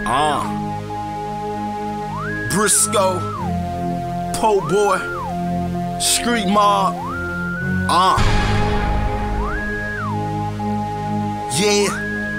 Briscoe, Po Boy, Street Mob. Yeah.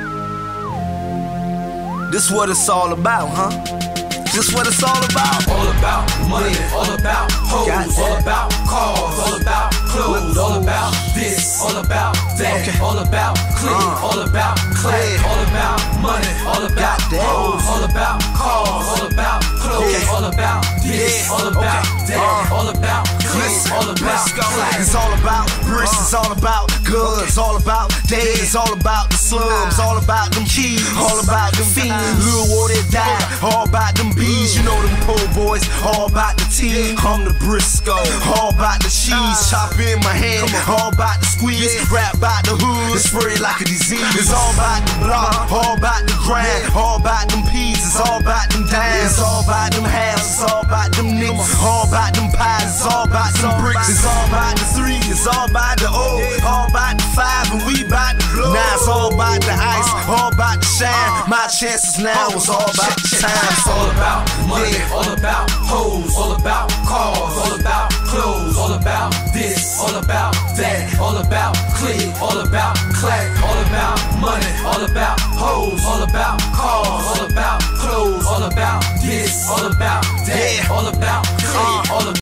This what it's all about, huh? This what it's all about. All about money, all about hoes, all about cars, all about clothes, all about this, all about that, all about click, all about clack, all about money, all about hoes, all about cars, all about clothes, all about this, all about that, all about click, all about clack. It's all about bricks, it's all about guns, all about dead, it's all about the slums, all about them keys, all about them fiends, Lil Water died, all about them bees, you know them po boys, all about the tea. I'm the Briscoe, all about the cheese, chop in my hand, all about the squeeze, rap about the hood, it's spread like a disease. It's all about the block, all about the grind, all about them peas, it's all about them dimes, it's all about them halves, it's all about them nicks, all about them pies, it's all about them bricks, it's all about the 3, it's all about the O, all about the 5, and we about the blow. Now it's all about the ice, all about the shine. My chances now is all about the time. It's all about money, all about hoes, all about cars, all about clothes, all about this, all about that, all about click, all about clack, all about money, all about hoes, all about cars, all about clothes, all about this, all about that, all about click, all about